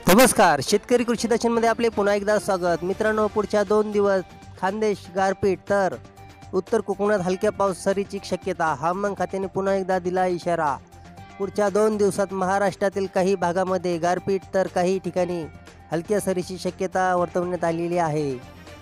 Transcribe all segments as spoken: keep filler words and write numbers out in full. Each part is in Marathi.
नमस्कार, शेतकरी कृषी दर्शनमध्ये आपले पुन्हा एकदा स्वागत. मित्रांनो, पुढच्या दोन दिवस खानदेश, गारपीट तर उत्तर कोकणात हलक्या पावसाची शक्यता. हवामान खात्याने पुन्हा एकदा दिला इशारा. पुढच्या दोन दिवसात महाराष्ट्रातील काही भागामध्ये गारपीट तर काही ठिकाणी हलक्या सरीची शक्यता वर्तवण्यात आलेली आहे.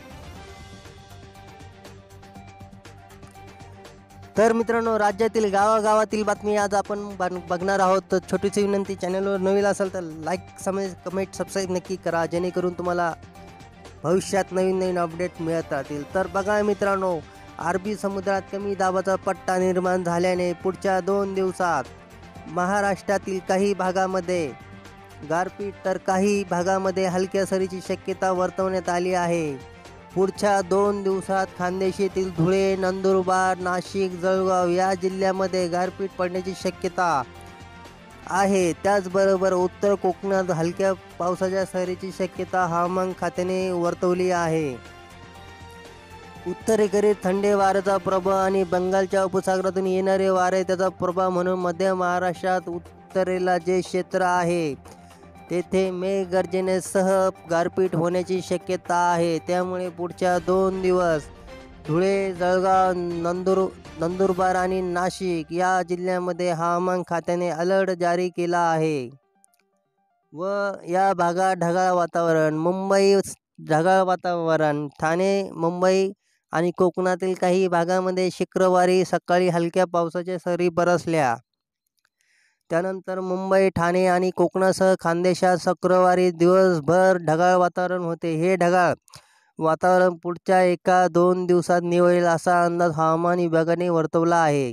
तर मित्रांनो, राज्यातील गावागावातील बातमी आज आपण बघणार आहोत. तर छोटीशी विनंती, चॅनलवर नवीन असेल तर लाईक, समज कमेंट, सबस्क्राईब नक्की करा, जेणेकरून तुम्हाला भविष्यात नवीन नवीन अपडेट मिळत राहतील. तर बघा मित्रांनो, अरबी समुद्रात कमी दाबाचा पट्टा निर्माण झाल्याने पुढच्या दोन दिवसात महाराष्ट्रातील काही भागामध्ये गारपीट तर काही भागामध्ये हलक्या सरीची शक्यता वर्तवण्यात आली आहे. पुढच्या दोन दिवसात खानदेश येथील धुळे, नंदुरबार, नाशिक, जळगाव या जिल्ह्यामध्ये गारपीट पडण्याची शक्यता आहे. त्याचबरोबर उत्तर कोकणात हलक्या पावसाच्या सरीची शक्यता हवामान खात्याने वर्तवली आहे. उत्तरेकडे थंड वाऱ्याचा प्रभाव आणि बंगालच्या उपसागरातून येणारे वारे त्याचा प्रभाव म्हणून मध्य महाराष्ट्रात उत्तरेला जे क्षेत्र आहे तेथे मेघगर्जनेसह गारपीट होण्याची शक्यता आहे. त्यामुळे पुढच्या दोन दिवस धुळे, जळगाव, नंदुर नंदुरबार आणि नाशिक या जिल्ह्यामध्ये हवामान खात्याने अलर्ट जारी केला आहे व या भागात ढगाळ वातावरण. मुंबई ढगाळ वातावरण. ठाणे, मुंबई आणि कोकणातील काही भागामध्ये शुक्रवारी सकाळी हलक्या पावसाच्या सरी बरसल्या. त्यानंतर मुंबई, ठाणे आणि कोकणासह खानदेशात शुक्रवारी दिवसभर ढगाळ वातावरण होते. हे ढगाळ वातावरण पुढच्या एका दोन दिवसात निवळेल असा अंदाज हवामान विभागाने वर्तवला आहे.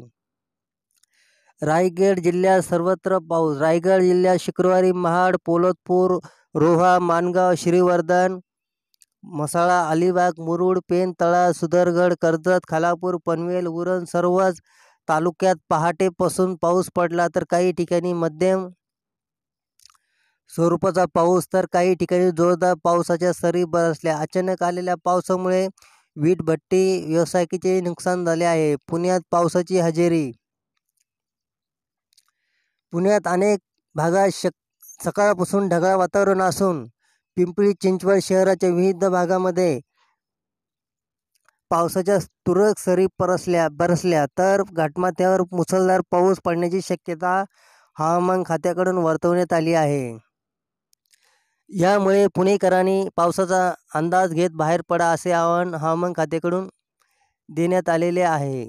रायगड जिल्ह्यात सर्वत्र पाऊस. रायगड जिल्ह्यात शुक्रवारी महाड, पोलादपूर, रोहा, माणगाव, श्रीवर्धन, म्हसळा, अलिबाग, मुरुड, पेण, तळा, सुधागड, कर्जत, खालापूर, पनवेल, उरण सर्वच तालुक्यात पहाटेपासून पाऊस पडला. तर काही ठिकाणी मध्यम स्वरूपाचा पाऊस तर काही ठिकाणी जोरदार पावसाच्या सरी बरसल्या. अचानक आलेल्या पावसामुळे वीटभट्टी व्यावसायिकांचे नुकसान झाले आहे. पुण्यात पावसाची हजेरी. पुण्यात अनेक भागात शक सकाळपासून ढगाळ वातावरण असून पिंपरी चिंचवड शहराच्या विविध भागामध्ये पावसाच्या तुरळक सरी परसल्या बरसल्या तर घाटमाथ्यावर मुसळधार पाऊस पडण्याची शक्यता हवामान खात्याकडून वर्तवण्यात आली आहे. यामुळे पुणेकरांनी पावसाचा अंदाज घेत बाहेर पडा असे आवाहन हवामान खात्याकडून देण्यात आलेले आहे.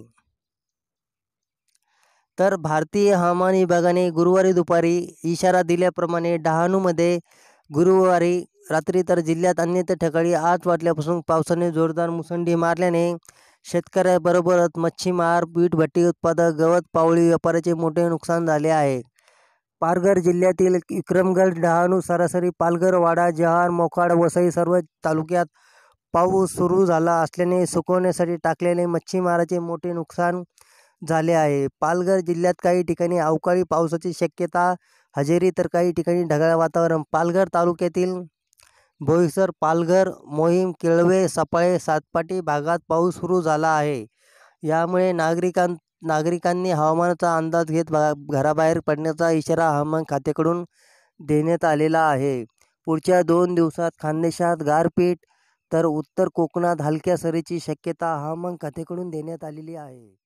तर भारतीय हवामान विभागाने गुरुवारी दुपारी इशारा दिल्याप्रमाणे डहाणूमध्ये गुरुवारी रात्री तर जिल्ह्यात अन्यत्र ठिकाणी आठ वाजल्यापासून पावसाने जोरदार मुसंडी मारल्याने शेतकऱ्याबरोबरच मच्छीमार, वीटभट्टी उत्पादक, गवत पावळी व्यापाऱ्याचे मोठे नुकसान झाले आहे. पालघर जिल्ह्यातील विक्रमगड, डहाणू, सरासरी, पालघर, वाडा, जव्हार, मोखाडा, वसई सर्व तालुक्यात पाऊस सुरू झाला असल्याने सुकवण्यासाठी टाकलेले मच्छीमाराचे मोठे नुकसान झाले आहे. पालघर जिल्ह्यात काही ठिकाणी अवकाळी पावसाची शक्यता हजेरी तर काही ठिकाणी ढगाळ वातावरण. पालघर तालुक्यातील बोईसर, पालघर, मोहीम, केळवे, सफाळे, सातपाटी भागात पाऊस सुरू झाला आहे. यामुळे नागरिकां नागरिकांनी हवामानाचा अंदाज घेत घराबाहेर पडण्याचा इशारा हवामान खात्याकडून देण्यात आलेला आहे. पुढच्या दोन दिवसात खानदेशात गारपीट तर उत्तर कोकणात हलक्या सरीची शक्यता हवामान खात्याकडून देण्यात आलेली आहे.